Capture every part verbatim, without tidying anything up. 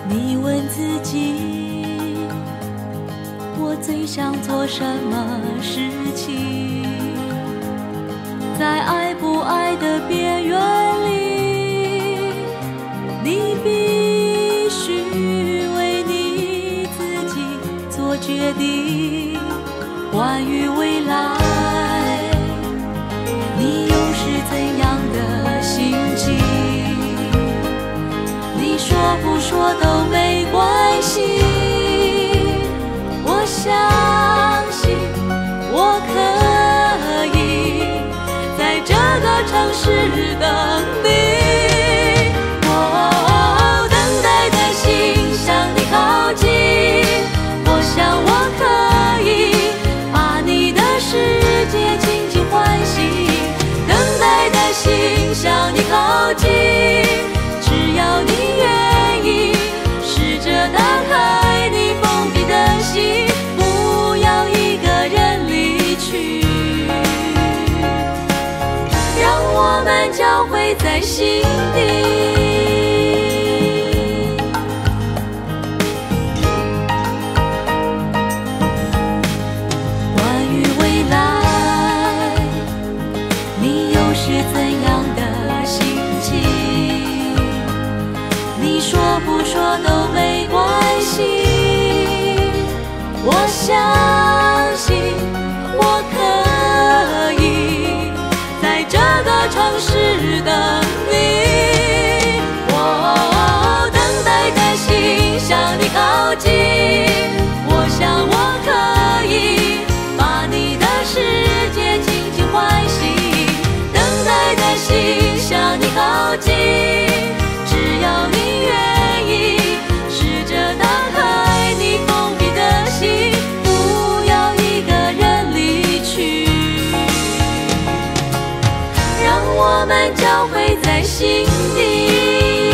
你问自己，我最想做什么事情？在爱不爱的边缘里，你必须为你自己做决定。关于未来，你又是怎样的心情？你说不说都没关系，我相信我可以在这个城市等你。哦，等待的心向你靠近，我想我可以把你的世界紧紧唤醒。等待的心向你靠近，只要你愿意试着打开你封闭的心，不要一个人离去，让我们交汇在心底。关于未来，你又是怎样的心情？你说不说都没关系，我相信我可以在这个城市等你。我等待的心向你靠近，我想我可以把你的世界紧紧唤醒。等待的心向你靠近，只要你愿意试着打开你封闭的心，不要一个人离去，让我们交汇在心底。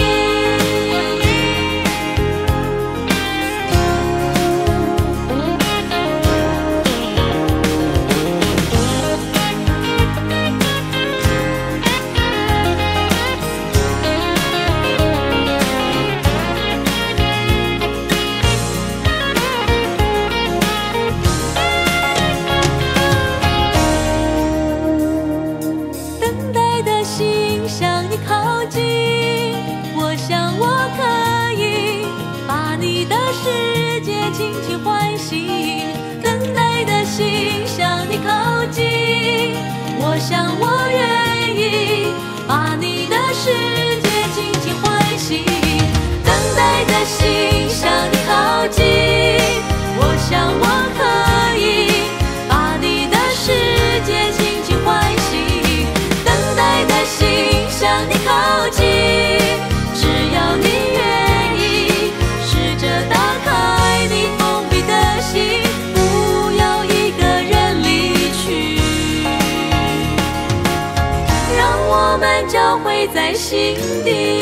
紧紧唤醒，等待的心向你靠近，我想我愿意把你的世界紧紧唤醒。等待的心向你靠近，我想我可以把你的世界紧紧唤醒。等待的心向你靠近，只要你愿意试着打开你封闭的心，不要一个人离去，让我们交汇在心底。